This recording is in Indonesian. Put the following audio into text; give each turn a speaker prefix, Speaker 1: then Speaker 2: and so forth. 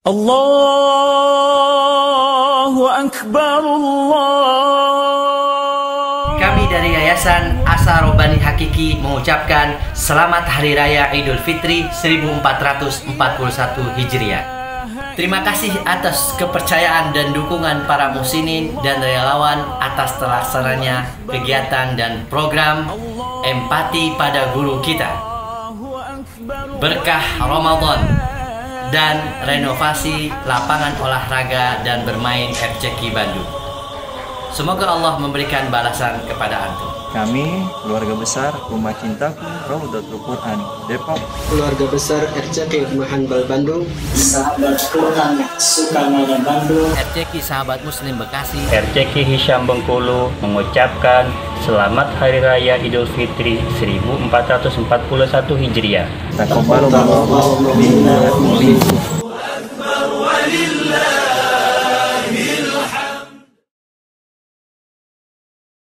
Speaker 1: Allahu Akbar, Allah.
Speaker 2: Kami dari Yayasan Asa Robbani Hakiki mengucapkan Selamat Hari Raya Idul Fitri 1441 Hijriah. Terima kasih atas kepercayaan dan dukungan para musinin dan relawan atas terlaksananya kegiatan dan program Empati pada Guru Kita, Berkah Ramadan, dan renovasi lapangan olahraga dan bermain RCK Bandung. Semoga Allah memberikan balasan kepada antum.
Speaker 3: Kami, keluarga besar Rumah Cintaku Raudatul Quran Depok,
Speaker 4: keluarga besar RCK Hanbal Bandung,
Speaker 5: sahabat Quran Sukamana Bandung,
Speaker 2: RCK Sahabat Muslim Bekasi,
Speaker 6: RCK Hisham Bengkulu mengucapkan Selamat Hari Raya Idul Fitri 1441 Hijriah.
Speaker 3: Taqabbalallahu minna wa minkum.